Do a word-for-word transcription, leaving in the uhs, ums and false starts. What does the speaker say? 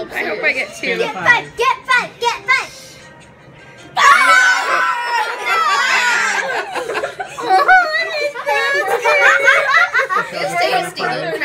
hope I hope I get two. Get five, get five, get five. It's tasty.